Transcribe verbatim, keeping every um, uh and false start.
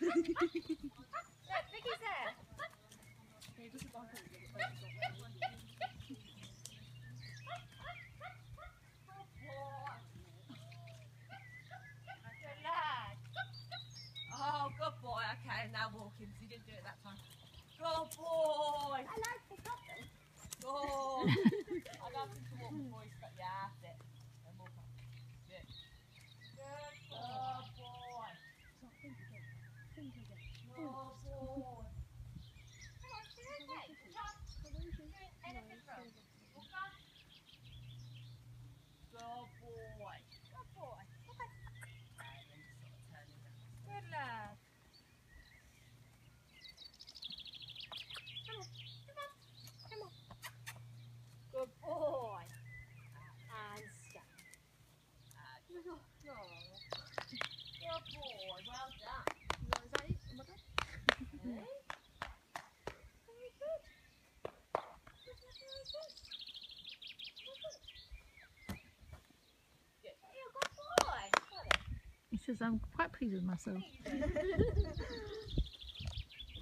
Vicky's there. Oh, good boy. Okay, now walk him because he didn't do it that time. Good boy. I like to pick up them. Good. I'd ask him to walk before he starts. Yeah, that's it. Then walk up. Good. Good boy. Good boy. Come on, she's okay. Not doing anything wrong. Walk on. Good boy. Good boy. Okay. And then just sort of turn him around. Good lad. Come on. Come on. Come on. Good boy. And stop. Uh, No. good boy. Well done. Is that it? Oh my God. Okay. Very good. Very good. Good. You're a good boy. He says, I'm quite pleased with myself. Got it.